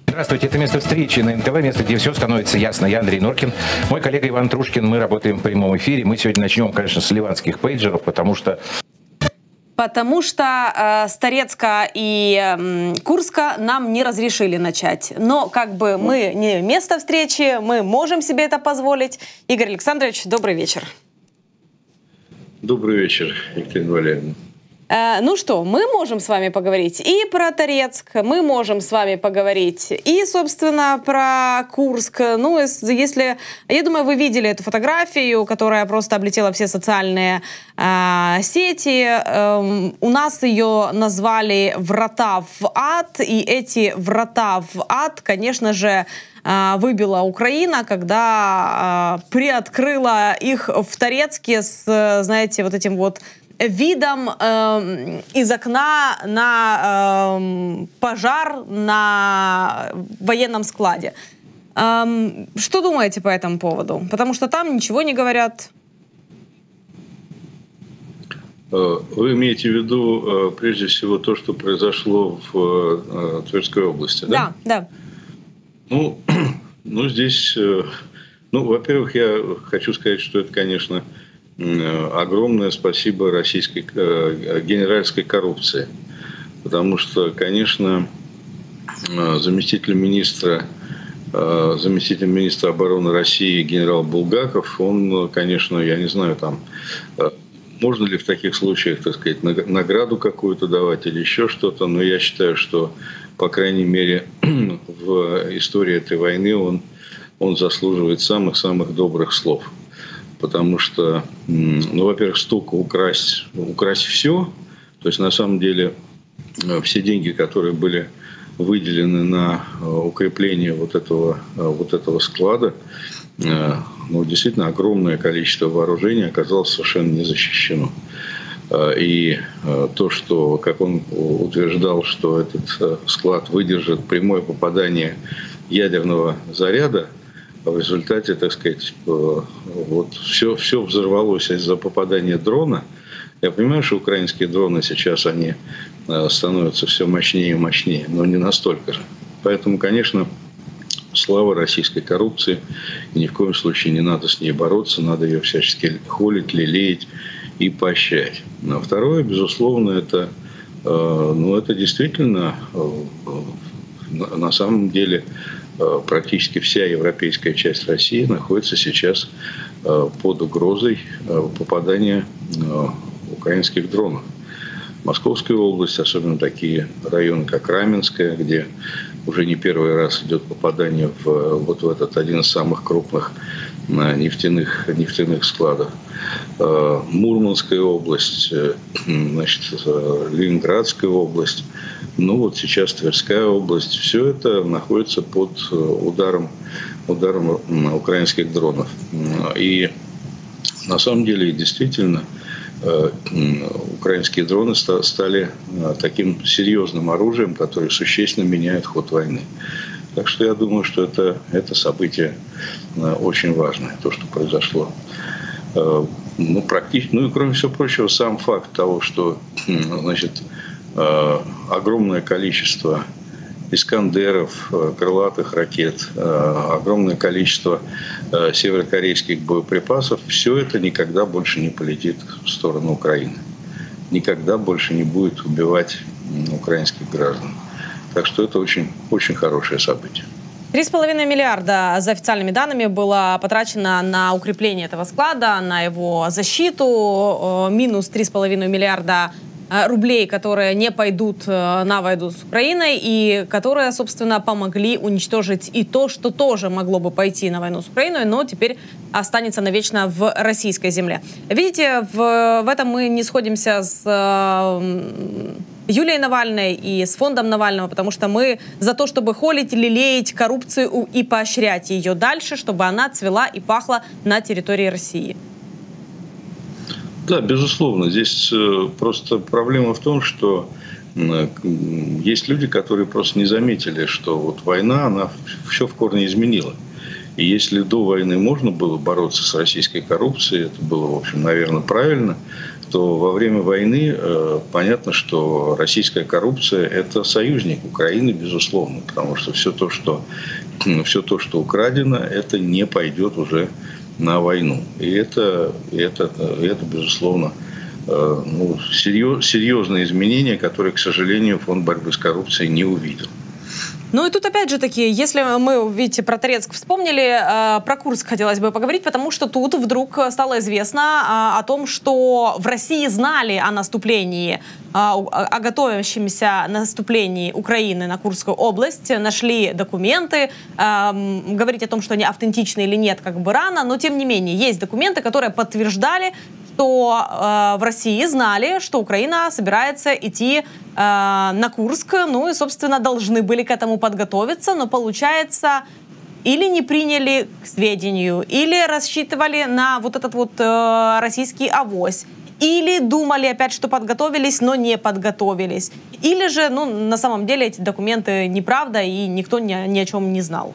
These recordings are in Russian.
Здравствуйте, это «Место встречи» на НТВ, место, где все становится ясно. Я Андрей Норкин, мой коллега Иван Трушкин. Мы работаем в прямом эфире. Мы сегодня начнем, конечно, с ливанских пейджеров, потому что с Торецка и Курска нам не разрешили начать. Но как бы мы не место встречи, мы можем себе это позволить. Игорь Александрович, добрый вечер. Добрый вечер, Екатерина Валерьевна. Ну что, мы можем с вами поговорить и про Торецк, мы можем с вами поговорить и, собственно, про Курск. Ну, если, я думаю, вы видели эту фотографию, которая просто облетела все социальные сети. У нас ее назвали «Врата в ад», и эти врата в ад, конечно же, выбила Украина, когда приоткрыла их в Торецке с, знаете, вот этим вот видом из окна на пожар на военном складе. Что думаете по этому поводу? Потому что там ничего не говорят. Вы имеете в виду, прежде всего, то, что произошло в Тверской области, да? Да, да. Ну здесь, во-первых, я хочу сказать, что это, конечно, огромное спасибо российской генеральской коррупции. Потому что, конечно, заместитель министра обороны России генерал Булгаков, он, конечно, я не знаю, там, можно ли в таких случаях, так сказать, награду какую-то давать или еще что-то, но я считаю, что, по крайней мере, в истории этой войны он заслуживает самых-самых добрых слов. Потому что, во-первых, столько украсть все. То есть, на самом деле, все деньги, которые были выделены на укрепление вот этого склада, действительно огромное количество вооружения оказалось совершенно не защищено. И то, что, как он утверждал, что этот склад выдержит прямое попадание ядерного заряда, в результате, так сказать, все взорвалось из-за попадания дрона. Я понимаю, что украинские дроны сейчас они становятся все мощнее и мощнее, но не настолько же. Поэтому, конечно, слава российской коррупции. И ни в коем случае не надо с ней бороться, надо ее всячески холить, лелеять и поощрять. А второе, безусловно, это действительно на самом деле практически вся европейская часть России находится сейчас под угрозой попадания украинских дронов. Московская область, особенно такие районы, как Раменская, где уже не первый раз идет попадание в этот один из самых крупных нефтяных складов. Уурманская область, Ленинградская область, сейчас Тверская область. Все это находится под ударом украинских дронов. И на самом деле действительно украинские дроны стали таким серьезным оружием, которое существенно меняет ход войны. Так что я думаю, что это событие очень важное, то, что произошло. И кроме всего прочего, сам факт того, что огромное количество «Искандеров», крылатых ракет, огромное количество северокорейских боеприпасов, все это никогда больше не полетит в сторону Украины. Никогда больше не будет убивать украинских граждан. Так что это очень, очень хорошее событие. 3,5 миллиарда, за официальными данными, было потрачено на укрепление этого склада, на его защиту. Минус 3,5 миллиарда рублей, которые не пойдут на войну с Украиной и которые, собственно, помогли уничтожить и то, что тоже могло бы пойти на войну с Украиной, но теперь останется навечно в российской земле. Видите, в этом мы не сходимся с Юлией Навальной и с фондом Навального, потому что мы за то, чтобы холить, лелеять коррупцию и поощрять ее дальше, чтобы она цвела и пахла на территории России. Да, безусловно. Здесь просто проблема в том, что есть люди, которые просто не заметили, что война, она все в корне изменила. И если до войны можно было бороться с российской коррупцией, это было, в общем, наверное, правильно, то во время войны понятно, что российская коррупция – это союзник Украины, безусловно, потому что все то, что украдено, это не пойдет уже на войну. И это безусловно, серьезные изменения, которые, к сожалению, Фонд борьбы с коррупцией не увидел. Ну и тут опять же таки, если мы, видите, про Торецк вспомнили, про Курск хотелось бы поговорить, потому что тут вдруг стало известно о том, что в России знали о наступлении, о готовящемся наступлении Украины на Курскую область, нашли документы, говорить о том, что они автентичны или нет, как бы рано, но тем не менее есть документы, которые подтверждали, что в России знали, что Украина собирается идти на Курск, ну и, собственно, должны были к этому подготовиться, но, получается, или не приняли к сведению, или рассчитывали на вот этот вот российский авось, или думали опять, что подготовились, но не подготовились, или же, ну, на самом деле эти документы неправда, и никто ни о чем не знал.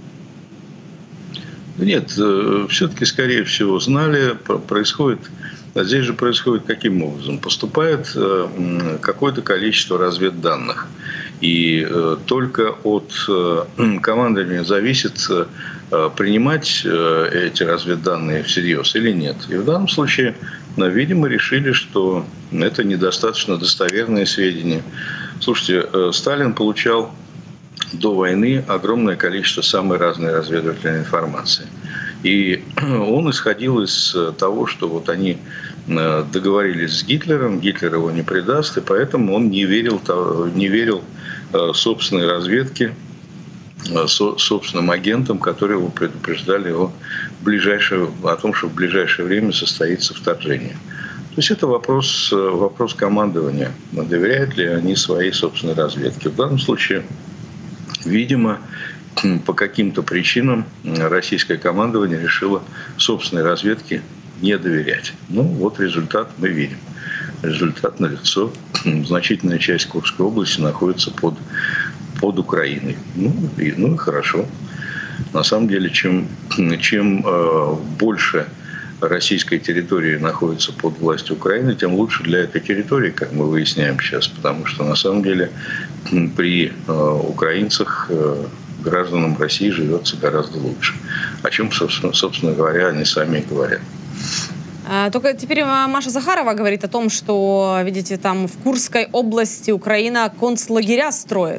Нет, все-таки, скорее всего, знали, происходит... А здесь же происходит каким образом? Поступает какое-то количество разведданных. И только от командования зависит, принимать эти разведданные всерьез или нет. И в данном случае, видимо, решили, что это недостаточно достоверные сведения. Слушайте, Сталин получал до войны огромное количество самой разной разведывательной информации. И он исходил из того, что вот они договорились с Гитлером, Гитлер его не предаст, и поэтому он не верил собственной разведке, собственным агентам, которые его предупреждали о том, что в ближайшее время состоится вторжение. То есть это вопрос командования. Доверяют ли они своей собственной разведке? В данном случае, видимо, по каким-то причинам российское командование решило собственной разведке не доверять. Ну, вот результат мы видим. Результат налицо. Значительная часть Курской области находится под Украиной. Ну и хорошо. На самом деле, чем больше российской территории находится под властью Украины, тем лучше для этой территории, как мы выясняем сейчас. Потому что, на самом деле, при украинцах, гражданам России живется гораздо лучше. О чем, собственно говоря, они сами и говорят. Только теперь Маша Захарова говорит о том, что, видите, там в Курской области Украина концлагеря строит.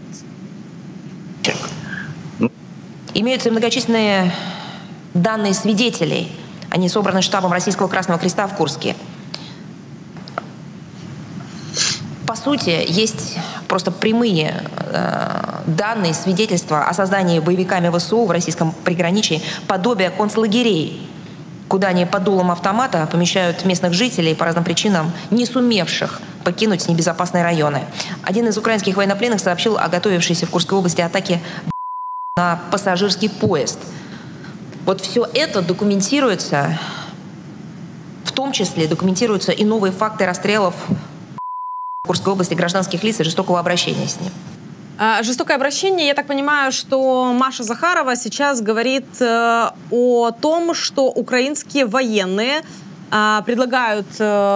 Имеются многочисленные данные свидетелей. Они собраны штабом Российского Красного Креста в Курске. По сути, есть просто прямые данные, свидетельства о создании боевиками ВСУ в российском приграничии подобия концлагерей, куда они под дулом автомата помещают местных жителей по разным причинам, не сумевших покинуть небезопасные районы. Один из украинских военнопленных сообщил о готовившейся в Курской области атаке на пассажирский поезд. Вот все это документируется, в том числе документируются и новые факты расстрелов в Курской области гражданских лиц и жестокого обращения с ним. Жестокое обращение, я так понимаю, что Маша Захарова сейчас говорит о том, что украинские военные предлагают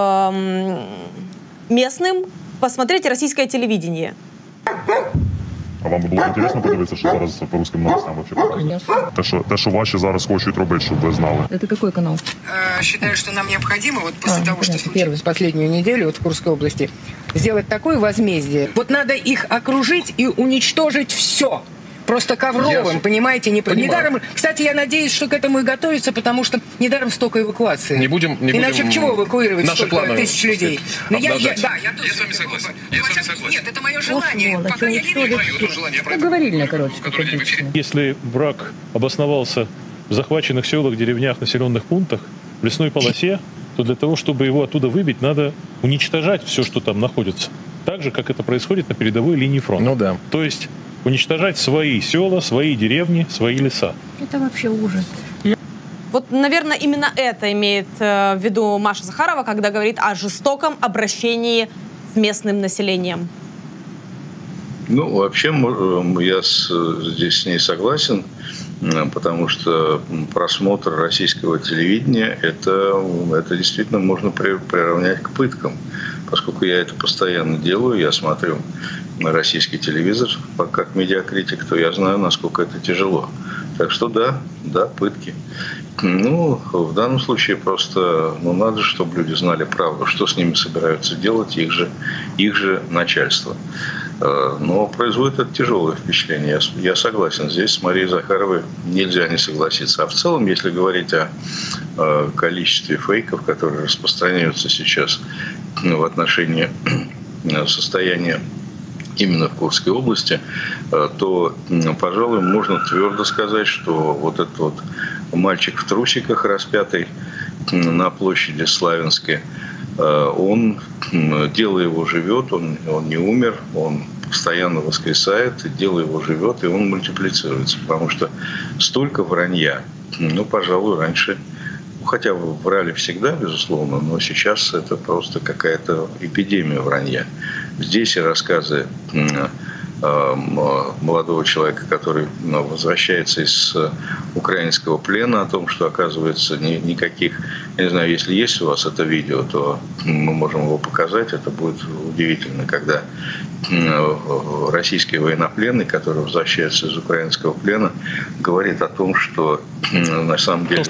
местным посмотреть российское телевидение. А вам було інтересно подивитися, що зараз по русским новостям вообще показують? Те, що ваші зараз хочуть робити, щоб ви знали. Это какой канал? Считаю, что нам необходимо вот после того, что случилось последнюю неделю вот в Курской области, сделать такое возмездие. Вот надо их окружить и уничтожить все. Просто ковровым, понимаете, недаром. Кстати, я надеюсь, что к этому и готовится, потому что недаром столько эвакуации. Не будем иначе к чему эвакуировать столько тысяч людей? Я с вами согласен. Нет, это мое желание. Пока я не вижу мое желание. Говорильно, короче. Если враг обосновался в захваченных селах, деревнях, населенных пунктах, в лесной полосе, то для того, чтобы его оттуда выбить, надо уничтожать все, что там находится. Так же, как это происходит на передовой линии фронта. Ну да. То есть уничтожать свои села, свои деревни, свои леса. Это вообще ужас. Вот, наверное, именно это имеет в виду Маша Захарова, когда говорит о жестоком обращении с местным населением. Ну, вообще, я здесь с ней согласен, потому что просмотр российского телевидения, это действительно можно приравнять к пыткам. поскольку я это постоянно делаю, я смотрю на российский телевизор как медиакритик, то я знаю, насколько это тяжело. Так что да, пытки. Ну, в данном случае просто надо, чтобы люди знали правду, что с ними собираются делать их же начальство. Но производит это тяжелое впечатление. Я согласен. Здесь с Марией Захаровой нельзя не согласиться. А в целом, если говорить о количестве фейков, которые распространяются сейчас в отношении состояния именно в Курской области, то, пожалуй, можно твердо сказать, что вот этот вот мальчик в трусиках, распятый на площади Славянской, он, дело его живет, он не умер, он постоянно воскресает, дело его живет, и он мультиплицируется. Потому что столько вранья, пожалуй, раньше, хотя врали всегда, безусловно, но сейчас это просто какая-то эпидемия вранья. Здесь и рассказы молодого человека, который возвращается из украинского плена, о том, что, оказывается, никаких... Я не знаю, если есть у вас это видео, то мы можем его показать. Это будет удивительно, когда российский военнопленный, который возвращается из украинского плена, говорит о том, что на самом деле...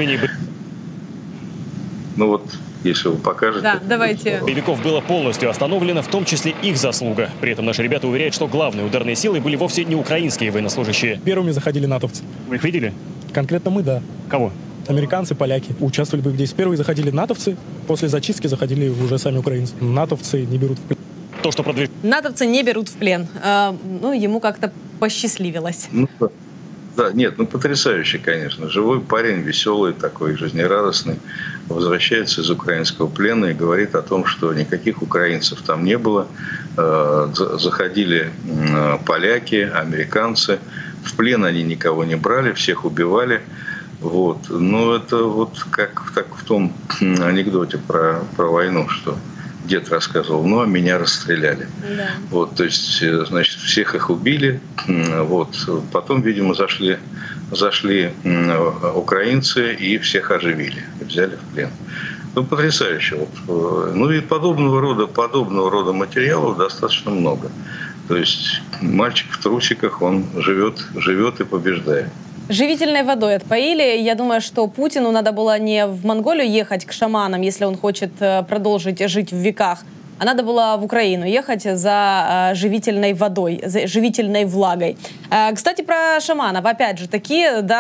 Если вы покажете... Да, давайте. Боевиков было полностью остановлено, в том числе их заслуга. При этом наши ребята уверяют, что главные ударные силы были вовсе не украинские военнослужащие. Первыми заходили натовцы. Вы их видели? Конкретно мы, да. Кого? Американцы, поляки. Участвовали в боевых действиях. Первые заходили натовцы, после зачистки заходили уже сами украинцы. Натовцы не берут в плен. То, что натовцы не берут в плен. Ему как-то посчастливилось. Да, нет, потрясающий, конечно. Живой парень, веселый такой, жизнерадостный, возвращается из украинского плена и говорит о том, что никаких украинцев там не было. Заходили поляки, американцы. В плен они никого не брали, всех убивали. Но это как в том анекдоте про войну, что дед рассказывал, а меня расстреляли. Да. То есть, значит, всех их убили. Потом, видимо, зашли украинцы и всех оживили, взяли в плен. Потрясающе. И подобного рода материалов достаточно много. То есть мальчик в трусиках, он живет и побеждает. Живительной водой отпоили. Я думаю, что Путину надо было не в Монголию ехать к шаманам, если он хочет продолжить жить в веках, а надо было в Украину ехать за живительной водой, за живительной влагой. Кстати, про шаманов. Опять же таки,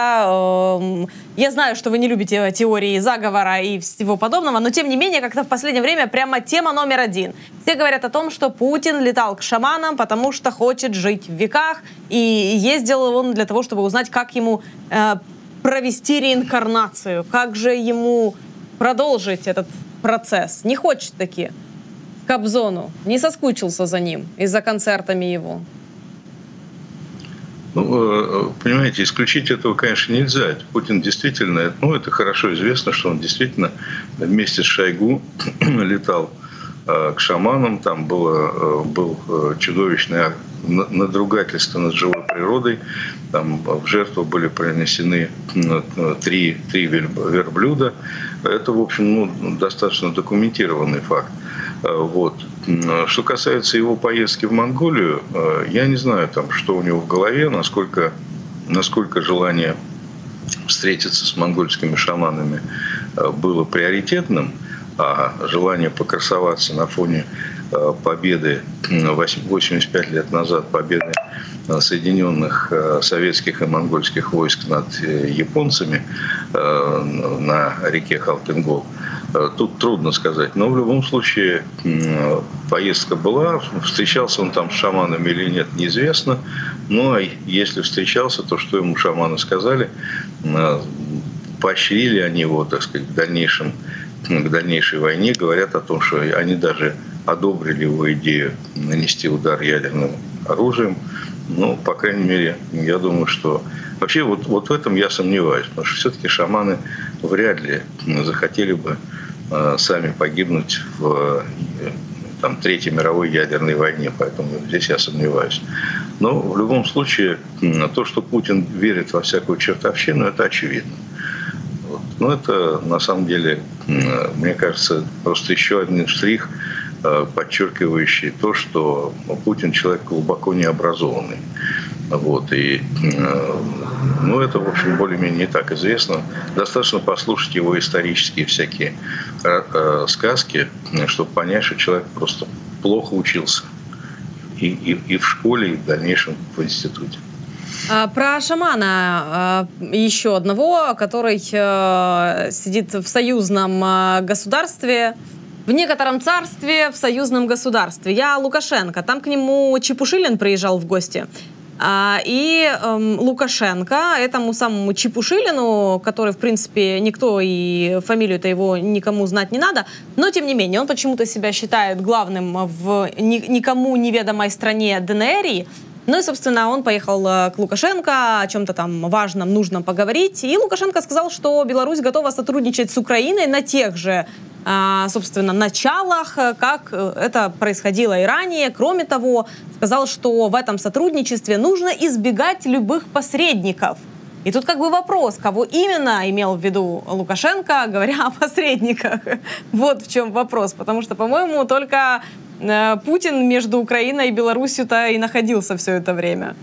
я знаю, что вы не любите теории заговора и всего подобного, но тем не менее, как-то в последнее время прямо тема номер один. Все говорят о том, что Путин летал к шаманам, потому что хочет жить в веках, и ездил он для того, чтобы узнать, как ему провести реинкарнацию, как же ему продолжить этот процесс. Не хочет таки. Кобзону. Не соскучился за ним и за концертами его. Понимаете, исключить этого, конечно, нельзя. Путин действительно, это хорошо известно, что он действительно вместе с Шойгу летал к шаманам. Там был чудовищный надругательство над живой природой. Там в жертву были принесены 3 верблюда. Это, в общем, достаточно документированный факт. Что касается его поездки в Монголию, я не знаю, что у него в голове, насколько желание встретиться с монгольскими шаманами было приоритетным, а желание покрасоваться на фоне победы 85 лет назад, победы соединенных советских и монгольских войск над японцами на реке Халкингол. Тут трудно сказать. Но в любом случае поездка была. Встречался он там с шаманами или нет, неизвестно. Но если встречался, то что ему шаманы сказали? Поощрили они его, так сказать, к дальнейшей войне. Говорят о том, что они даже одобрили его идею нанести удар ядерным оружием. По крайней мере, я думаю, что... Вообще, вот в этом я сомневаюсь, потому что все-таки шаманы вряд ли захотели бы сами погибнуть в Третьей мировой ядерной войне, поэтому здесь я сомневаюсь. Но в любом случае, то, что Путин верит во всякую чертовщину, это очевидно. Но это, на самом деле, мне кажется, просто еще один штрих подчеркивающие то, что Путин человек глубоко необразованный. Вот, и, ну, это, в общем, более-менее не так известно. Достаточно послушать его исторические всякие сказки, чтобы понять, что человек просто плохо учился и в школе, и в дальнейшем в институте. Про шамана еще одного, который сидит в союзном государстве, в некотором царстве, в союзном государстве. Я Лукашенко. Там к нему Чепушилин приезжал в гости. И Лукашенко этому самому Чепушилину, который, в принципе, никто и фамилию-то его никому знать не надо, но, тем не менее, он почему-то себя считает главным в никому неведомой стране ДНР. Ну и, собственно, он поехал к Лукашенко, о чем-то там важном, нужном поговорить. И Лукашенко сказал, что Беларусь готова сотрудничать с Украиной на тех же, собственно, началах, как это происходило и ранее. Кроме того, сказал, что в этом сотрудничестве нужно избегать любых посредников. И тут как бы вопрос, кого именно имел в виду Лукашенко, говоря о посредниках. Вот в чем вопрос. Потому что, по-моему, только Путин между Украиной и Беларусью-то и находился все это время.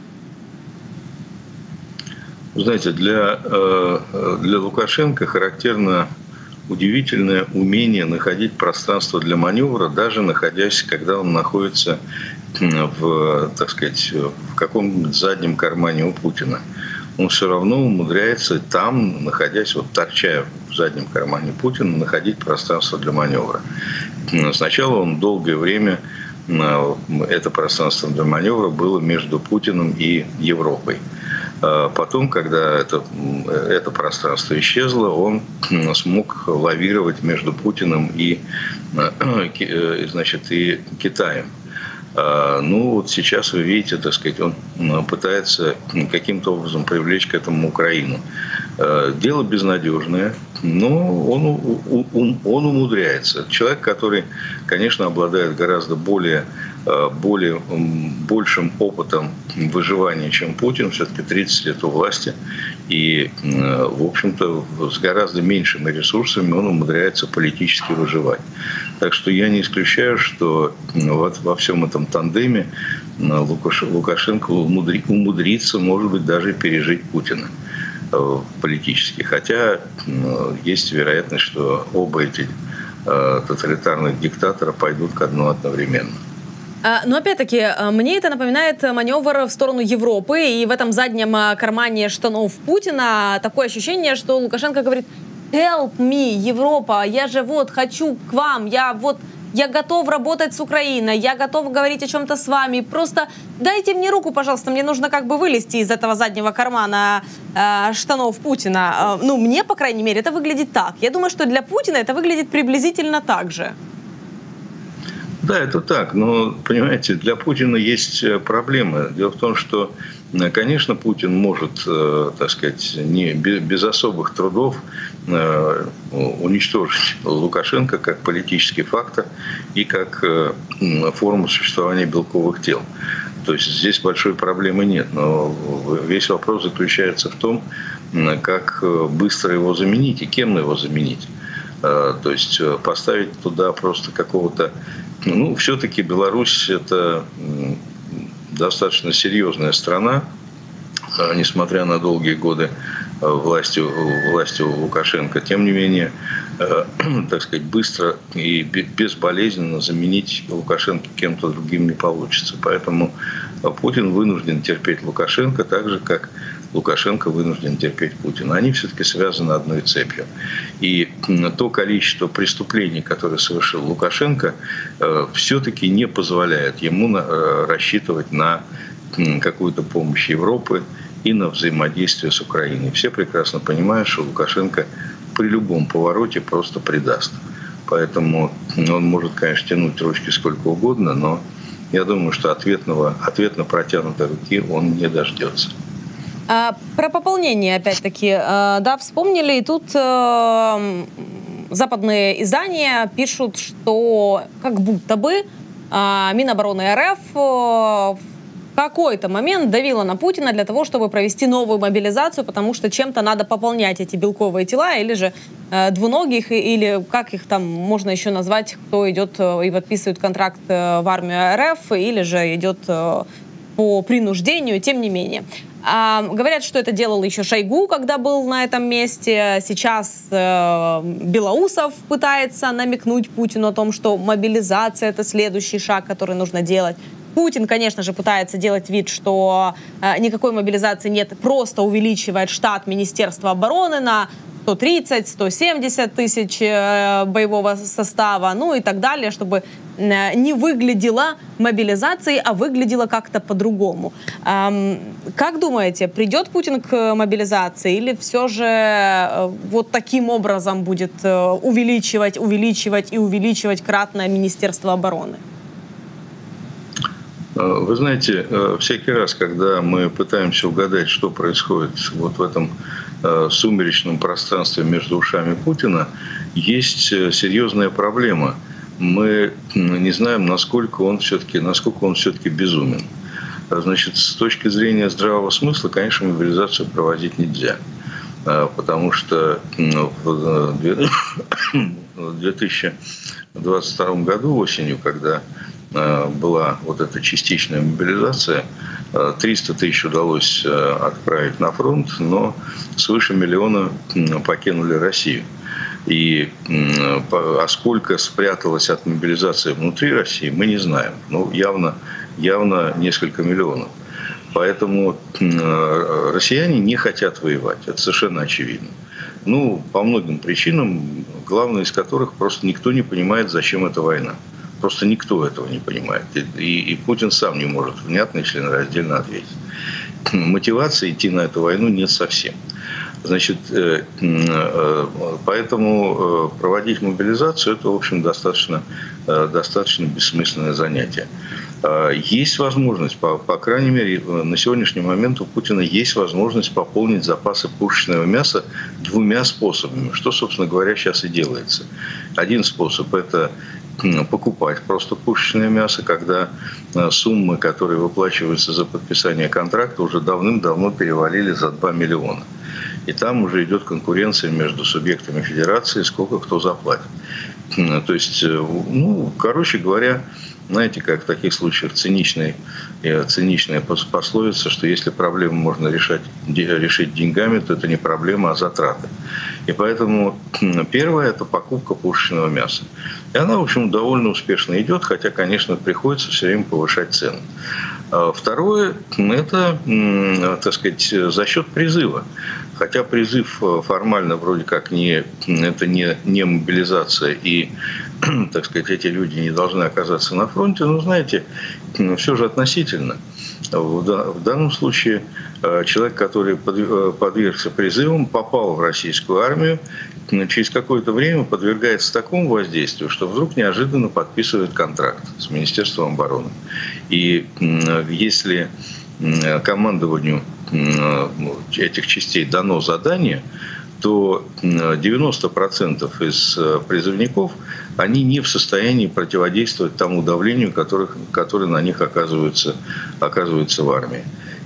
Знаете, для Лукашенко характерно удивительное умение находить пространство для маневра, даже находясь, когда он находится в, так сказать, в каком-нибудь заднем кармане у Путина. Он все равно умудряется там, находясь, вот торча в заднем кармане Путина, находить пространство для маневра. Сначала он долгое время, это пространство для маневра было между Путиным и Европой. Потом, когда это пространство исчезло, он смог лавировать между Путиным и, значит, и Китаем. Ну, вот сейчас вы видите, так сказать, он пытается каким-то образом привлечь к этому Украину. Дело безнадежное, но он умудряется. Человек, который, конечно, обладает гораздо большим опытом выживания, чем Путин, все-таки 30 лет у власти, и, в общем-то, с гораздо меньшими ресурсами он умудряется политически выживать. Так что я не исключаю, что во всем этом тандеме Лукашенко умудрится, может быть, даже пережить Путина политически. Хотя есть вероятность, что оба эти тоталитарных диктатора пойдут ко дну одновременно. Но опять-таки, мне это напоминает маневр в сторону Европы, и в этом заднем кармане штанов Путина такое ощущение, что Лукашенко говорит: «Help me, Европа, я же вот хочу к вам, я готов работать с Украиной, я готов говорить о чем-то с вами, просто дайте мне руку, пожалуйста, мне нужно как бы вылезти из этого заднего кармана штанов Путина». Ну, мне, по крайней мере, это выглядит так. Я думаю, что для Путина это выглядит приблизительно так же. Да, это так, но, понимаете, для Путина есть проблемы. Дело в том, что, конечно, Путин может, так сказать, не без особых трудов уничтожить Лукашенко как политический фактор и как форму существования белковых тел. То есть здесь большой проблемы нет, но весь вопрос заключается в том, как быстро его заменить и кем его заменить. То есть поставить туда просто какого-то... Ну, все-таки Беларусь – это достаточно серьезная страна, несмотря на долгие годы власти Лукашенко. Тем не менее, так сказать, быстро и безболезненно заменить Лукашенко кем-то другим не получится. Поэтому Путин вынужден терпеть Лукашенко так же, как Лукашенко вынужден терпеть Путина. Они все-таки связаны одной цепью. И то количество преступлений, которые совершил Лукашенко, все-таки не позволяет ему рассчитывать на какую-то помощь Европы и на взаимодействие с Украиной. Все прекрасно понимают, что Лукашенко при любом повороте просто предаст. Поэтому он может, конечно, тянуть ручки сколько угодно, но я думаю, что ответно протянутой руки он не дождется. Про пополнение, опять-таки, да, вспомнили. И тут западные издания пишут, что как будто бы Минобороны РФ какой-то момент давила на Путина для того, чтобы провести новую мобилизацию, потому что чем-то надо пополнять эти белковые тела, или же двуногих, или как их там можно еще назвать, кто идет и подписывает контракт в армию РФ, или же идет по принуждению, тем не менее. Говорят, что это делал еще Шойгу, когда был на этом месте. Сейчас Белоусов пытается намекнуть Путину о том, что мобилизация — это следующий шаг, который нужно делать. Путин, конечно же, пытается делать вид, что никакой мобилизации нет, просто увеличивает штат Министерства обороны на 130-170 тысяч боевого состава, ну и так далее, чтобы не выглядела мобилизацией, а выглядела как-то по-другому. Как думаете, придет Путин к мобилизации или все же вот таким образом будет увеличивать кратно Министерство обороны? Вы знаете, всякий раз, когда мы пытаемся угадать, что происходит вот в этом сумеречном пространстве между ушами Путина, есть серьезная проблема. Мы не знаем, насколько он все-таки безумен. Значит, с точки зрения здравого смысла, конечно, мобилизацию проводить нельзя. Потому что в 2022 году осенью, когда была вот эта частичная мобилизация, 300 тысяч удалось отправить на фронт, но свыше миллиона покинули Россию. И сколько спряталось от мобилизации внутри России, мы не знаем. Ну, явно несколько миллионов. Поэтому россияне не хотят воевать. Это совершенно очевидно. Ну, по многим причинам, главная из которых просто никто не понимает, зачем эта война. Просто никто этого не понимает. И Путин сам не может внятно и членораздельно ответить. Мотивации идти на эту войну нет совсем. Значит, поэтому проводить мобилизацию – это, в общем, достаточно бессмысленное занятие. Есть возможность, по крайней мере, на сегодняшний момент у Путина есть возможность пополнить запасы пушечного мяса двумя способами, что, собственно говоря, сейчас и делается. Один способ – это покупать просто пушечное мясо, когда суммы, которые выплачиваются за подписание контракта, уже давным-давно перевалили за 2 миллиона. И там уже идет конкуренция между субъектами федерации, сколько кто заплатит. То есть, ну, короче говоря, знаете, как в таких случаях циничная пословица, что если проблему можно решить деньгами, то это не проблема, а затраты. И поэтому первое – это покупка пушечного мяса. И она, в общем, довольно успешно идет, хотя, конечно, приходится все время повышать цены. Второе – это, так сказать, за счет призыва. Хотя призыв формально вроде как это не мобилизация, и, так сказать, эти люди не должны оказаться на фронте, но, знаете, все же относительно. В данном случае человек, который подвергся призывам, попал в российскую армию, через какое-то время подвергается такому воздействию, что вдруг неожиданно подписывает контракт с Министерством обороны. И если командованию этих частей дано задание, то 90% из призывников, они не в состоянии противодействовать тому давлению, которое на них оказывается в армии.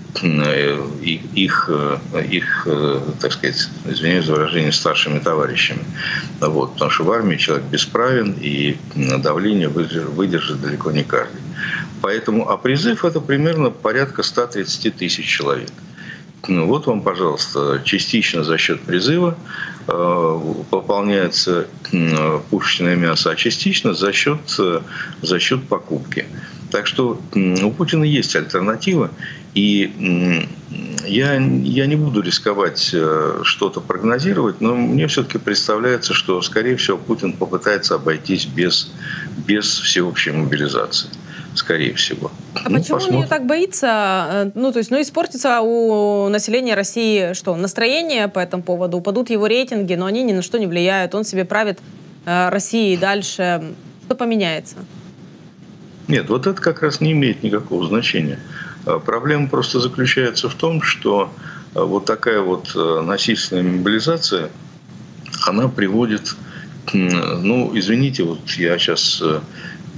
Их, так сказать, извиняюсь за выражение, старшими товарищами. Вот, потому что в армии человек бесправен, и давление выдержит далеко не каждый. Поэтому, а призыв – это примерно порядка 130 тысяч человек. Вот вам, пожалуйста, частично за счет призыва пополняется пушечное мясо, а частично за счет покупки. Так что у Путина есть альтернатива, и я не буду рисковать что-то прогнозировать, но мне все-таки представляется, что, скорее всего, Путин попытается обойтись без всеобщей мобилизации. Скорее всего. А почему он ее так боится? Ну, то есть, испортится у населения России что? Настроение по этому поводу? Упадут его рейтинги, но они ни на что не влияют. Он себе правит Россией дальше. Что поменяется? Нет, вот это как раз не имеет никакого значения. Проблема просто заключается в том, что вот такая вот насильственная мобилизация, она приводит, ну, извините, вот я сейчас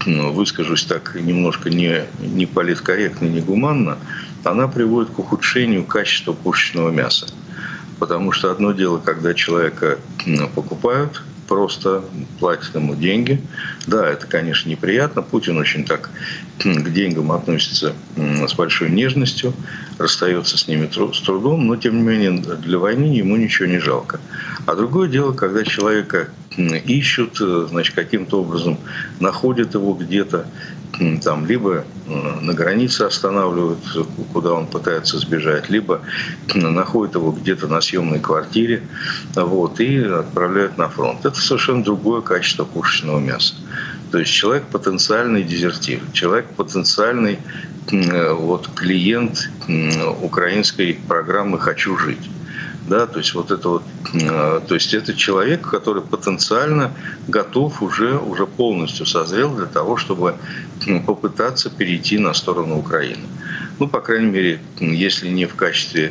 выскажусь так немножко не политкорректно, не гуманно, она приводит к ухудшению качества пушечного мяса. Потому что одно дело, когда человека покупают, просто платят ему деньги. Да, это, конечно, неприятно. Путин очень так к деньгам относится с большой нежностью, расстается с ними с трудом, но, тем не менее, для войны ему ничего не жалко. А другое дело, когда человека ищут, значит, каким-то образом находят его где-то, там, либо на границе останавливают, куда он пытается сбежать, либо находят его где-то на съемной квартире, вот, и отправляют на фронт. Это совершенно другое качество пушечного мяса. То есть человек потенциальный дезертир, человек потенциальный вот, клиент украинской программы «Хочу жить». Да, то есть вот это вот, то есть это человек, который потенциально готов уже полностью созрел для того, чтобы попытаться перейти на сторону Украины. Ну, по крайней мере, если не в качестве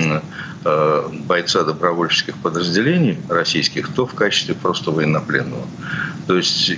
бойца добровольческих подразделений российских, то в качестве просто военнопленного. То есть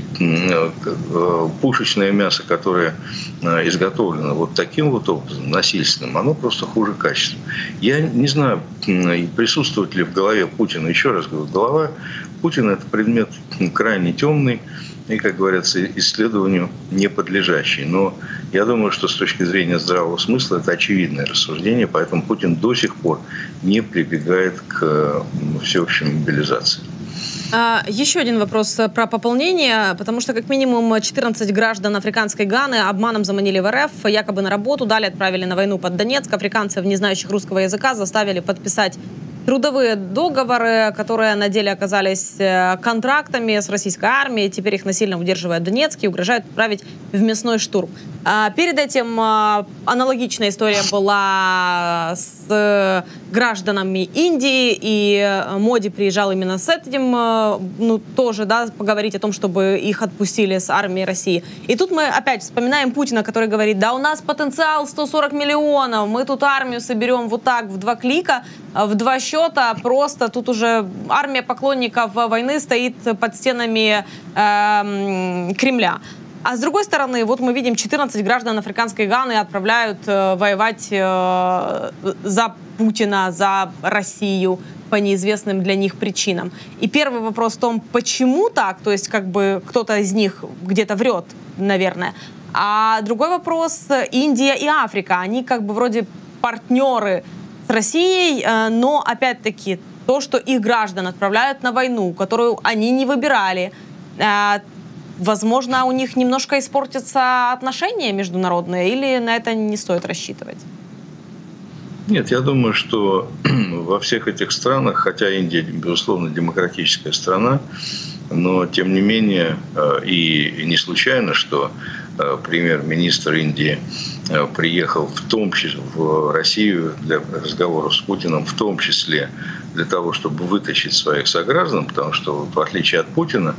пушечное мясо, которое изготовлено вот таким вот образом, насильственным, оно просто хуже качества. Я не знаю, присутствует ли в голове Путина, еще раз говорю, голова Путина – это предмет крайне темный и, как говорится, исследованию не подлежащий. Но я думаю, что с точки зрения здравого смысла это очевидное рассуждение, поэтому Путин до сих пор не прибегает к всеобщей мобилизации. Еще один вопрос про пополнение, потому что как минимум 14 граждан африканской Ганы обманом заманили в РФ, якобы на работу, далее отправили на войну под Донецк. Африканцев, не знающих русского языка, заставили подписать трудовые договоры, которые на деле оказались контрактами с российской армией. Теперь их насильно удерживают в Донецке и угрожают отправить в мясной штурм. Перед этим аналогичная история была с гражданами Индии, и Моди приезжал именно с этим, ну, тоже, да, поговорить о том, чтобы их отпустили с армии России. И тут мы опять вспоминаем Путина, который говорит: да, у нас потенциал 140 миллионов, мы тут армию соберем вот так в 2 клика, в 2 счета, просто тут уже армия поклонников войны стоит под стенами Кремля. А с другой стороны, вот мы видим, 14 граждан африканской Ганы отправляют воевать за Путина, за Россию по неизвестным для них причинам. И первый вопрос в том, почему так, то есть как бы кто-то из них где-то врет, наверное. А другой вопрос, Индия и Африка, они как бы вроде партнеры с Россией, но опять-таки то, что их граждан отправляют на войну, которую они не выбирали, возможно, у них немножко испортятся отношения международные, или на это не стоит рассчитывать? Нет, я думаю, что во всех этих странах, хотя Индия, безусловно, демократическая страна, но, тем не менее, и не случайно, что премьер-министр Индии приехал в том числе в Россию для разговоров с Путиным, в том числе для того, чтобы вытащить своих сограждан, потому что, в отличие от Путина,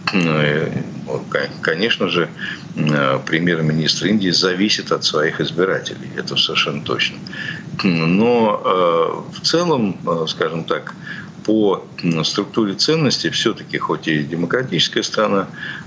конечно же, премьер-министр Индии зависит от своих избирателей. Это совершенно точно. Но в целом, скажем так, по структуре ценностей, все-таки, хоть и демократическая страна,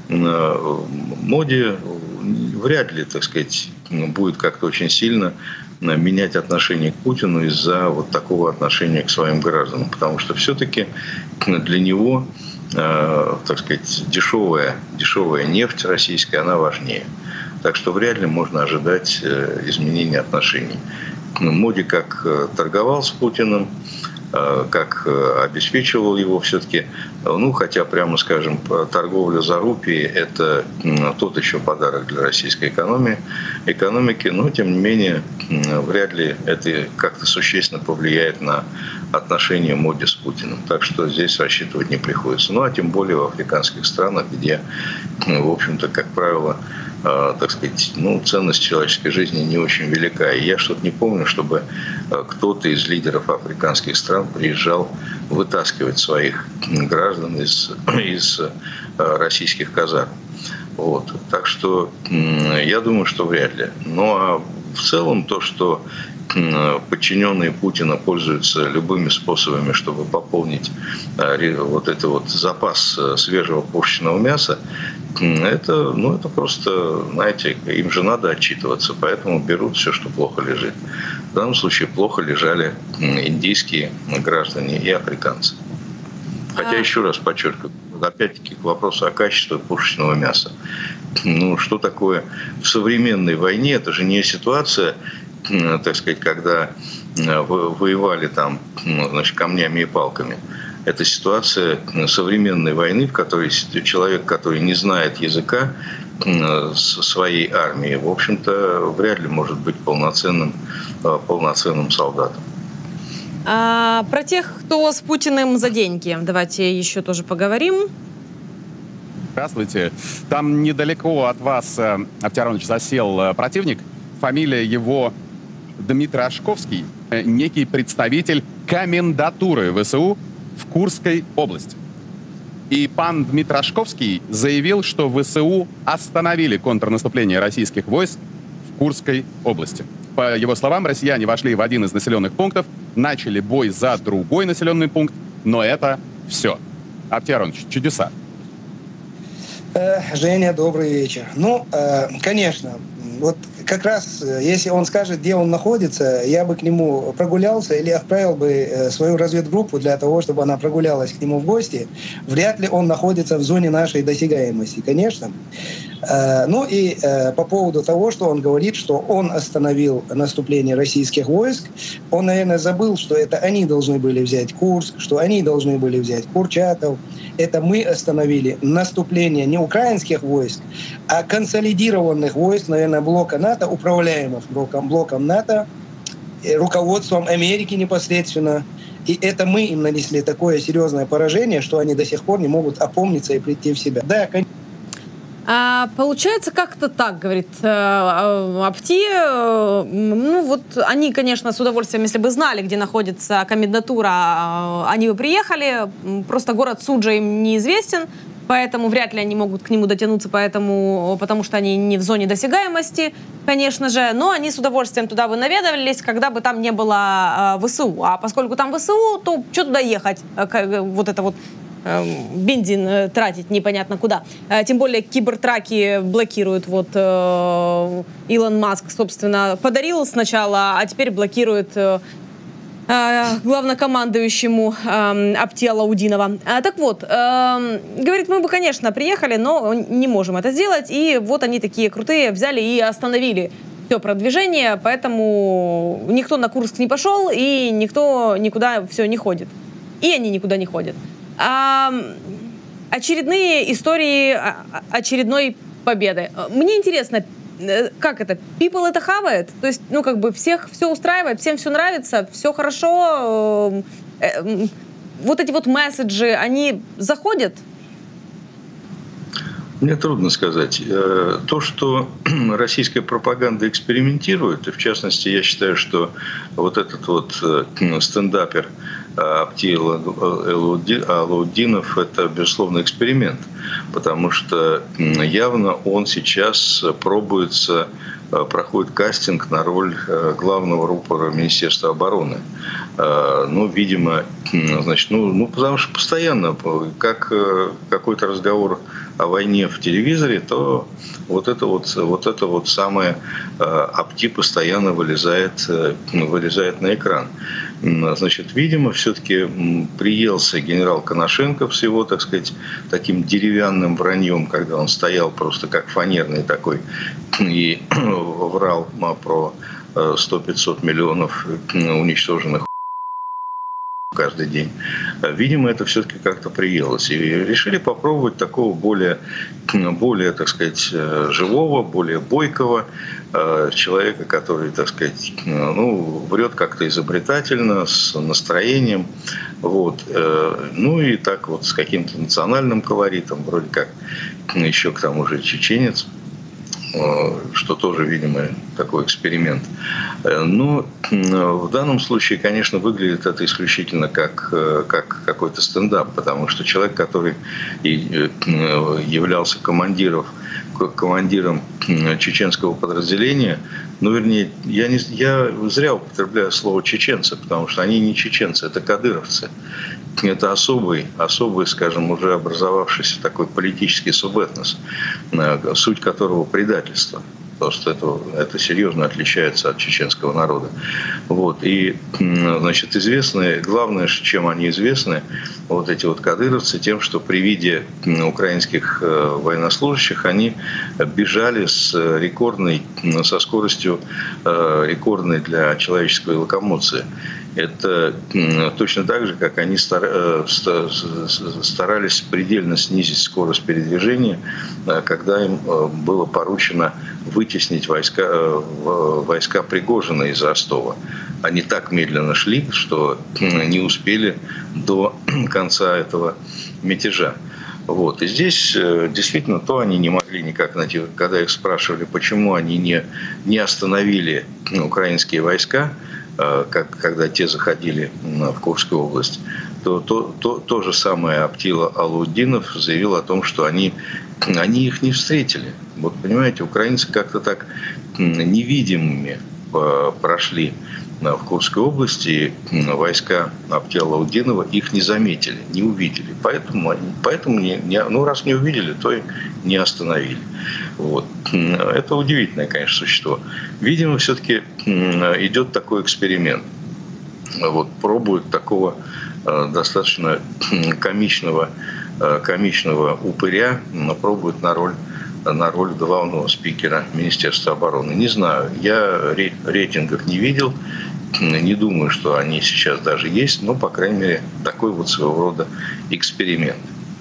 Моди вряд ли, так сказать, будет как-то очень сильно менять отношение к Путину из-за вот такого отношения к своим гражданам. Потому что все-таки для него, так сказать, дешевая нефть российская, она важнее. Так что вряд ли можно ожидать изменения отношений. Моди как торговал с Путиным, как обеспечивал его все-таки, ну, хотя, прямо скажем, торговля за рупии – это тот еще подарок для российской экономики, но, тем не менее, вряд ли это как-то существенно повлияет на отношения Моди с Путиным. Так что здесь рассчитывать не приходится. Ну, а тем более в африканских странах, где, в общем-то, как правило, так сказать, ну, ценность человеческой жизни не очень велика. И я что-то не помню, чтобы кто-то из лидеров африканских стран приезжал вытаскивать своих граждан из российских казарм. Вот. Так что я думаю, что вряд ли. Ну а в целом то, что подчиненные Путина пользуются любыми способами, чтобы пополнить вот это вот запас свежего пушечного мяса, это просто, знаете, им же надо отчитываться, поэтому берут все, что плохо лежит. В данном случае плохо лежали индийские граждане и африканцы. Хотя, еще раз подчеркиваю, опять-таки к вопросу о качестве пушечного мяса. Что такое в современной войне? Это же не ситуация, так сказать, когда воевали там, камнями и палками. Это ситуация современной войны, в которой человек, который не знает языка своей армии, в общем-то, вряд ли может быть полноценным солдатом. Про тех, кто с Путиным за деньги, давайте еще тоже поговорим. Здравствуйте. Там недалеко от вас, Аптер Аронович, засел противник. Фамилия его Дмитрий Ашковский, некий представитель комендатуры ВСУ в Курской области. И пан Дмитрий Ашковский заявил, что ВСУ остановили контрнаступление российских войск в Курской области. По его словам, россияне вошли в один из населенных пунктов, начали бой за другой населенный пункт, но это все. Аптер Аронович, чудеса. Женя, добрый вечер. Конечно, вот как раз, если он скажет, где он находится, я бы к нему прогулялся или отправил бы свою разведгруппу для того, чтобы она прогулялась к нему в гости. Вряд ли он находится в зоне нашей досягаемости, конечно. По поводу того, что он говорит, что он остановил наступление российских войск, он, наверное, забыл, что это они должны были взять Курск, что они должны были взять Курчатов. Это мы остановили наступление не украинских войск, а консолидированных войск, наверное, блока НАТО, управляемых блоком НАТО, руководством Америки непосредственно. И это мы им нанесли такое серьезное поражение, что они до сих пор не могут опомниться и прийти в себя. Да, конечно. Получается как-то так, говорит Апти. Они, конечно, с удовольствием, если бы знали, где находится комендатура, они бы приехали. Просто город Суджа им неизвестен, поэтому вряд ли они могут к нему дотянуться, потому что они не в зоне досягаемости, конечно же. Но они с удовольствием туда бы наведывались, когда бы там не было ВСУ. А поскольку там ВСУ, то что туда ехать? Бензин тратить непонятно куда. Тем более кибертраки блокируют. Илон Маск, собственно, подарил сначала, а теперь блокирует главнокомандующему Апти Алаудинова. Говорит, мы бы, конечно, приехали, но не можем это сделать. И вот они такие крутые взяли и остановили все продвижение, поэтому никто на Курск не пошел, и никто никуда все не ходит. И они никуда не ходят. Очередные истории очередной победы. Мне интересно, как это? People это хавает? То есть, всех все устраивает, всем все нравится, все хорошо. Вот эти месседжи, они заходят? Мне трудно сказать. То, что российская пропаганда экспериментирует, и в частности, я считаю, что вот этот стендапер Апти Алаудинов – это, безусловно, эксперимент, потому что явно он сейчас проходит кастинг на роль главного рупора Министерства обороны. Видимо, потому что постоянно, как какой-то разговор о войне в телевизоре, то вот это самое Апти постоянно вылезает на экран. Видимо, все-таки приелся генерал Коношенков с его, так сказать, таким деревянным враньем, когда он стоял просто как фанерный такой и врал про 100-500 миллионов уничтоженных каждый день. Видимо, это все-таки как-то приелось. И решили попробовать такого более, так сказать, живого, более бойкого человека, который, так сказать, врет как-то изобретательно, с настроением. И так с каким-то национальным колоритом, вроде как еще к тому же чеченец, что тоже, видимо, такой эксперимент. Но в данном случае, конечно, выглядит это исключительно как какой-то стендап, потому что человек, который являлся командиром чеченского подразделения, ну, вернее, я зря употребляю слово чеченцы, потому что они не чеченцы, это кадыровцы. Это особый, скажем, уже образовавшийся такой политический субэтнос, суть которого предательство. Потому что это серьезно отличается от чеченского народа. Вот. И, значит, главное, чем они известны, вот эти вот кадыровцы, тем, что при виде украинских военнослужащих они бежали со скоростью рекордной для человеческой локомоции. Это точно так же, как они старались предельно снизить скорость передвижения, когда им было поручено вытеснить войска Пригожина из Ростова. Они так медленно шли, что не успели до конца этого мятежа. Вот. И здесь действительно то они не могли никак найти. Когда их спрашивали, почему они не остановили украинские войска, когда те заходили в Курскую область, то же самое Аптила Алаудинов заявил о том, что они их не встретили. Вот понимаете, украинцы как-то так невидимыми прошли в Курской области, войска Аптила Алаудинова их не заметили, не увидели. Поэтому раз не увидели, то и не остановили. Вот. Это удивительное, конечно, существо. Видимо, все-таки идет такой эксперимент. Вот, пробуют такого достаточно комичного упыря, пробуют на роль главного спикера Министерства обороны. Не знаю, я рейтингов не видел, не думаю, что они сейчас даже есть, но, по крайней мере, такой вот своего рода эксперимент.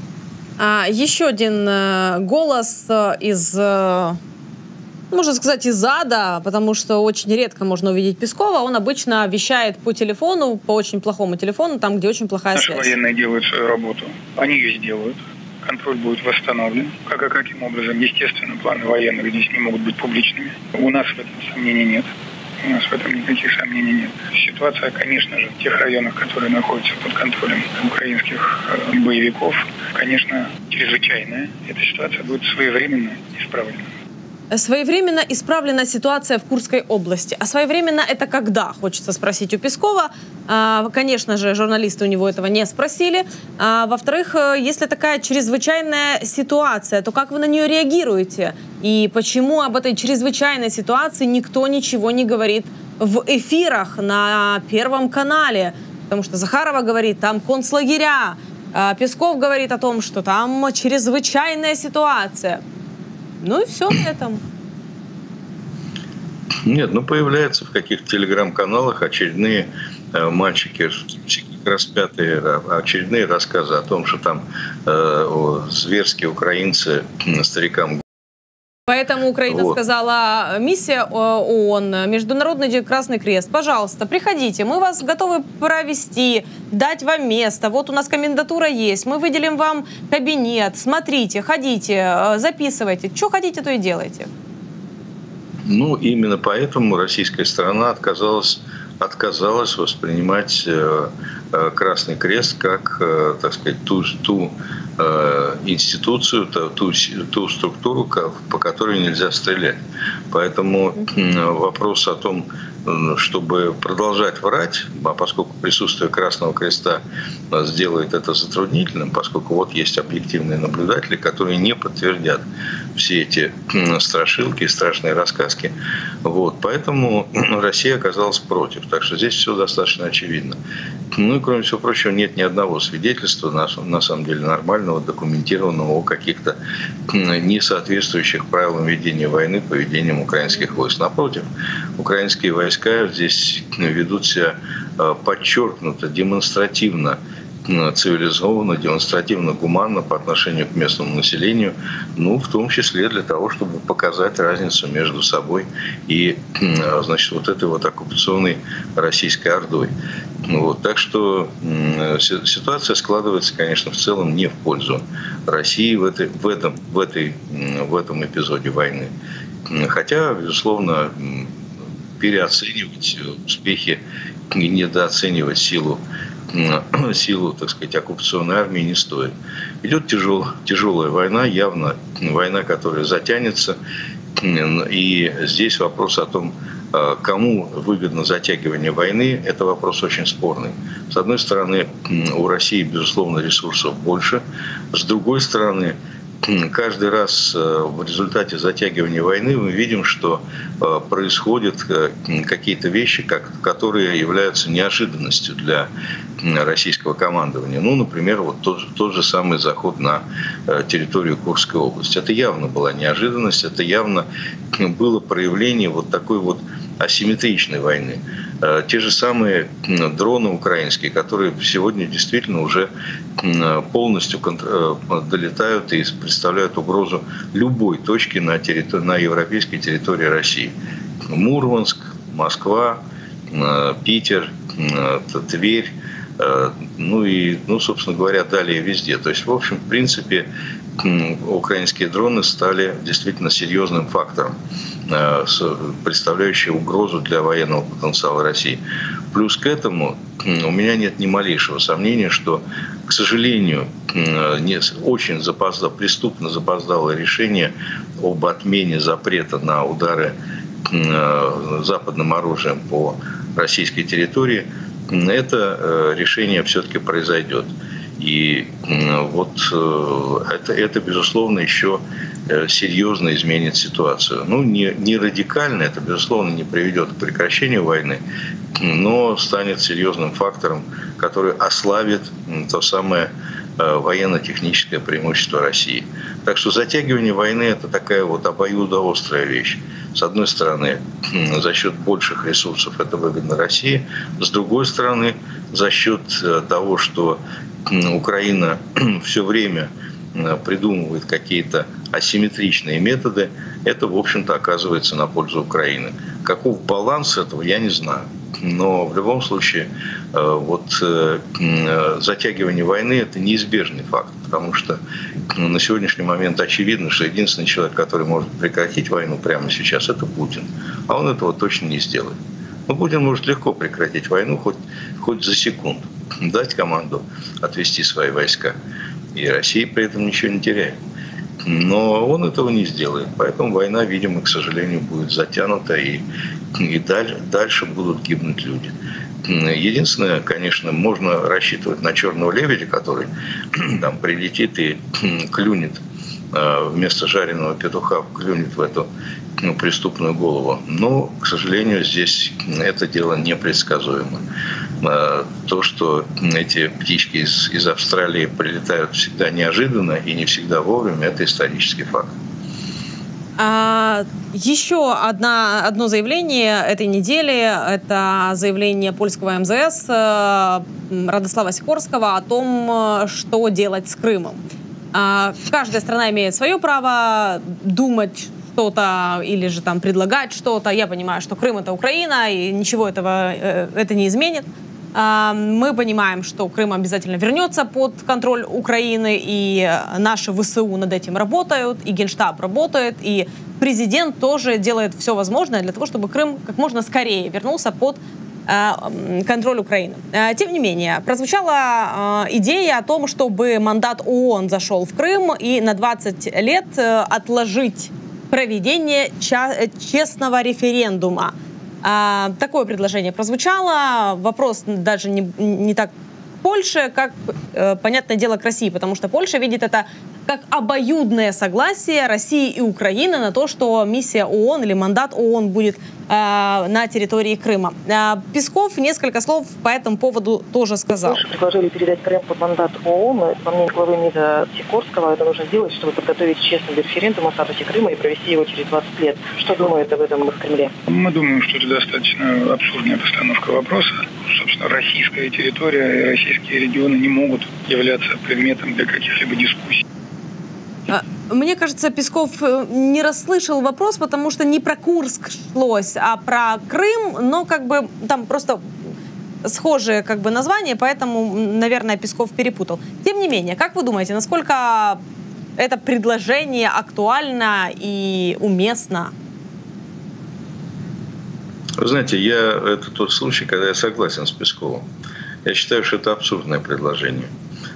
Еще один голос из, можно сказать, из ада, потому что очень редко можно увидеть Пескова. Он обычно вещает по телефону, по очень плохому телефону, там, где очень плохая связь. Наши военные делают свою работу. Они ее сделают. Контроль будет восстановлен. Каким образом? Естественно, планы военных здесь не могут быть публичными. У нас в этом сомнений нет. У нас в этом никаких сомнений нет. Ситуация, конечно же, в тех районах, которые находятся под контролем украинских боевиков, конечно, чрезвычайная. Эта ситуация будет своевременно исправлена. Своевременно исправлена ситуация в Курской области. А своевременно это когда? Хочется спросить у Пескова. Конечно же, журналисты у него этого не спросили. Во-вторых, если такая чрезвычайная ситуация, то как вы на нее реагируете? И почему об этой чрезвычайной ситуации никто ничего не говорит в эфирах на Первом канале? Потому что Захарова говорит, там концлагеря. Песков говорит о том, что там чрезвычайная ситуация. Ну и все на этом. Нет, появляются в каких-то телеграм-каналах очередные мальчики распятые, очередные рассказы о том, что там зверские украинцы старикам. Поэтому Украина сказала, миссия ООН, Международный Красный Крест, пожалуйста, приходите, мы вас готовы провести, дать вам место, вот у нас комендатура есть, мы выделим вам кабинет, смотрите, ходите, записывайте, что хотите, то и делайте. Именно поэтому российская сторона отказалась воспринимать Красный Крест как, так сказать, ту институцию, ту структуру, по которой нельзя стрелять. Поэтому вопрос о том, чтобы продолжать врать, а поскольку присутствие Красного Креста сделает это затруднительным, поскольку вот есть объективные наблюдатели, которые не подтвердят все эти страшилки, страшные рассказки. Вот. Поэтому Россия оказалась против. Так что здесь все достаточно очевидно. И, кроме всего прочего, нет ни одного свидетельства, на самом деле, нормального, документированного о каких-то несоответствующих правилам ведения войны поведением украинских войск. Напротив, украинские войска здесь ведут себя подчеркнуто, демонстративно цивилизованно, демонстративно гуманно по отношению к местному населению, в том числе для того, чтобы показать разницу между собой и, значит, вот этой вот оккупационной российской ордой. Так что ситуация складывается, конечно, в целом не в пользу России в этом эпизоде войны. Хотя, безусловно, переоценивать успехи и недооценивать силу, так сказать, оккупационной армии не стоит. Идет тяжелая война, явно война, которая затянется. И здесь вопрос о том, кому выгодно затягивание войны, это вопрос очень спорный. С одной стороны, у России, безусловно, ресурсов больше. С другой стороны, каждый раз в результате затягивания войны мы видим, что происходят какие-то вещи, которые являются неожиданностью для российского командования. Ну, например, вот тот же самый заход на территорию Курской области. Это явно была неожиданность, это явно было проявление вот такой вот асимметричной войны. Те же самые дроны украинские, которые сегодня действительно уже полностью долетают и представляют угрозу любой точки на европейской территории России. Мурманск, Москва, Питер, Тверь, собственно говоря, далее везде. То есть, в общем, в принципе, украинские дроны стали действительно серьезным фактором, представляющим угрозу для военного потенциала России. Плюс к этому у меня нет ни малейшего сомнения, что, к сожалению, очень преступно запоздалое решение об отмене запрета на удары западным оружием по российской территории, это решение все-таки произойдет. И вот это, безусловно, еще серьезно изменит ситуацию. Ну, не радикально, это, безусловно, не приведет к прекращению войны, но станет серьезным фактором, который ослабит то самое военно-техническое преимущество России. Так что затягивание войны – это такая вот обоюдоострая вещь. С одной стороны, за счет больших ресурсов это выгодно России. С другой стороны, за счет того, что Украина все время придумывает какие-то асимметричные методы, это, в общем-то, оказывается на пользу Украины. Каков баланс этого, я не знаю. Но в любом случае затягивание войны – это неизбежный факт, потому что на сегодняшний момент очевидно, что единственный человек, который может прекратить войну прямо сейчас – это Путин. А он этого точно не сделает. Но Путин может легко прекратить войну хоть за секунду, дать команду отвести свои войска. И Россия при этом ничего не теряет. Но он этого не сделает. Поэтому война, видимо, к сожалению, будет затянута, и дальше будут гибнуть люди. Единственное, конечно, можно рассчитывать на черного лебедя, который там прилетит и клюнет, вместо жареного петуха клюнет в эту преступную голову. Но, к сожалению, здесь это дело непредсказуемо. То, что эти птички из Австралии прилетают всегда неожиданно и не всегда вовремя, это исторический факт. Еще одно заявление этой недели – это заявление польского МЗС Радослава Сикорского о том, что делать с Крымом. Каждая страна имеет свое право думать что-то или же там предлагать что-то. Я понимаю, что Крым – это Украина, и ничего это не изменит. Мы понимаем, что Крым обязательно вернется под контроль Украины, и наши ВСУ над этим работают, и Генштаб работает, и президент тоже делает все возможное для того, чтобы Крым как можно скорее вернулся под контроль Украины. Тем не менее, прозвучала идея о том, чтобы мандат ООН зашел в Крым и на 20 лет отложить проведение честного референдума. Такое предложение прозвучало. Вопрос даже не так к Польше, как, понятное дело, к России, потому что Польша видит это как обоюдное согласие России и Украины на то, что миссия ООН или мандат ООН будет на территории Крыма. Песков несколько слов по этому поводу тоже сказал. Предложили передать Крым под мандат ООН. По мнению главы МИДа Сикорского, это нужно сделать, чтобы подготовить честный референдум о статусе Крыма и провести его через 20 лет. Что думают об этом в Кремле? Мы думаем, что это достаточно абсурдная постановка вопроса. Собственно, российская территория и российские регионы не могут являться предметом для каких-либо дискуссий. Мне кажется, Песков не расслышал вопрос, потому что не про Курск шлось, а про Крым, но как бы там просто схожие как бы названия, поэтому, наверное, Песков перепутал. Тем не менее, как вы думаете, насколько это предложение актуально и уместно? Вы знаете, это тот случай, когда я согласен с Песковым. Я считаю, что это абсурдное предложение.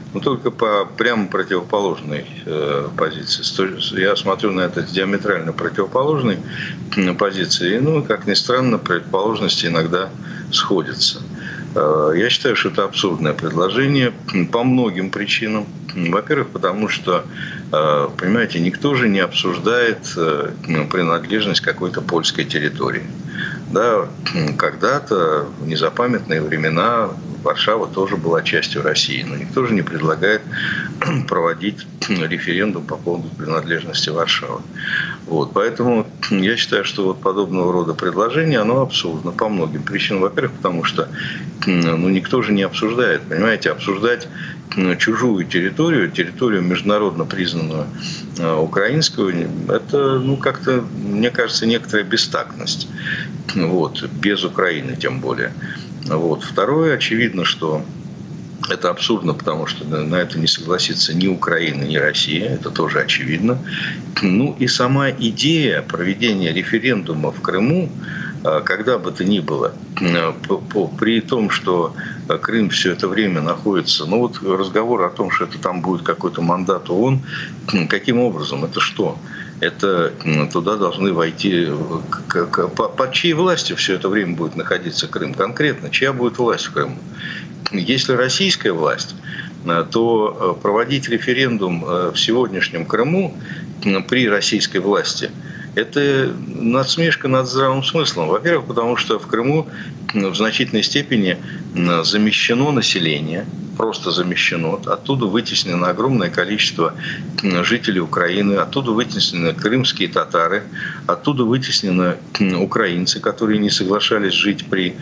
но только по прямо противоположной позиции. Я смотрю на это с диаметрально противоположной позиции, ну, как ни странно, противоположности иногда сходятся. Я считаю, что это абсурдное предложение по многим причинам. Во-первых, потому что, понимаете, никто же не обсуждает принадлежность какой-то польской территории. Да, когда-то, в незапамятные времена, Варшава тоже была частью России, но никто же не предлагает проводить референдум по поводу принадлежности Варшавы. Вот, поэтому я считаю, что вот подобного рода предложение, оно абсурдно по многим причинам. Во-первых, потому что никто же не обсуждает, понимаете, обсуждать чужую территорию международно признанную украинскую, это, как-то, мне кажется, некоторая бестактность. Вот, без Украины тем более. Вот. Второе, очевидно, что это абсурдно, потому что на это не согласится ни Украина, ни Россия, это тоже очевидно. Ну и сама идея проведения референдума в Крыму, когда бы то ни было, при том, что Крым все это время находится, разговор о том, что это там будет какой-то мандат ООН, каким образом, это что? Это туда должны войти... Под чьей властью все это время будет находиться Крым? Конкретно, чья будет власть в Крыму? Если российская власть, то проводить референдум в сегодняшнем Крыму при российской власти – это насмешка над здравым смыслом. Во-первых, потому что в Крыму в значительной степени замещено население, просто замещено. Оттуда вытеснено огромное количество жителей Украины, оттуда вытеснены крымские татары, оттуда вытеснены украинцы, которые не соглашались жить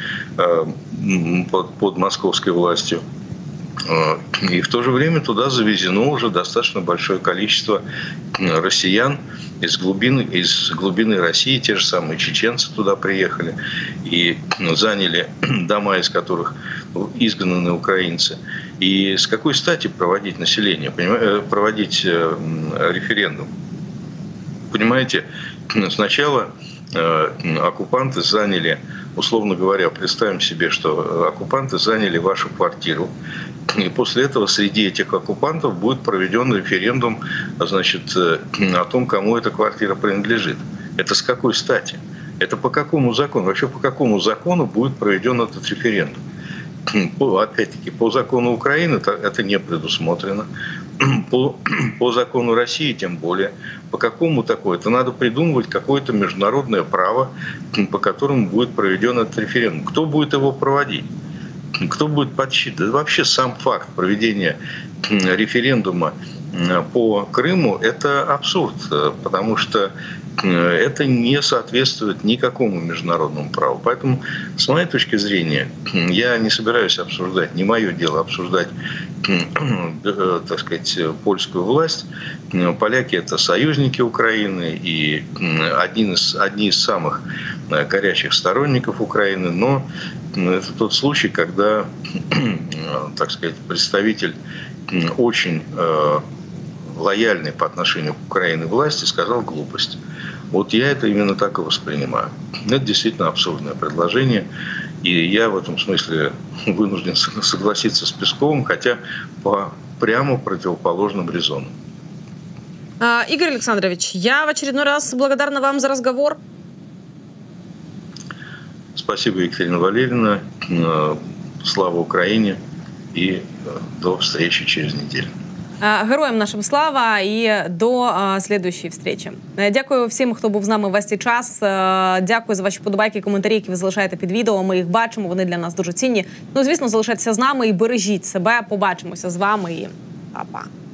под московской властью. И в то же время туда завезено уже достаточно большое количество россиян из глубины России. Те же самые чеченцы туда приехали и заняли дома, из которых изгнаны украинцы. И с какой стати проводить проводить референдум? Понимаете, сначала оккупанты заняли, условно говоря, представим себе, что оккупанты заняли вашу квартиру, и после этого среди этих оккупантов будет проведен референдум, о том, кому эта квартира принадлежит. Это с какой стати? Это по какому закону? Вообще по какому закону будет проведен этот референдум? Опять-таки, по закону Украины это не предусмотрено. По закону России тем более. По какому такое? Это надо придумывать какое-то международное право, по которому будет проведен этот референдум. Кто будет его проводить? Кто будет подсчитывать? Да вообще сам факт проведения референдума по Крыму – это абсурд, потому что это не соответствует никакому международному праву. Поэтому, с моей точки зрения, я не собираюсь обсуждать, не мое дело обсуждать, так сказать, польскую власть. Поляки – это союзники Украины и одни из самых горячих сторонников Украины. Но это тот случай, когда, так сказать, представитель очень лояльной по отношению к Украине власти сказал глупость. Вот я это именно так и воспринимаю. Это действительно абсурдное предложение. И я в этом смысле вынужден согласиться с Песковым, хотя по прямо противоположным резонам. Игорь Александрович, я в очередной раз благодарна вам за разговор. Спасибо, Екатерина Валерьевна. Слава Украине. И до встречи через неделю. Героям нашим слава і до слідуючої зустрічі. Дякую всім, хто був з нами весь цей час. Дякую за ваші вподобайки, коментарі, які ви залишаєте під відео. Ми їх бачимо, вони для нас дуже цінні. Ну, звісно, залишайтеся з нами і бережіть себе. Побачимося з вами і па-па.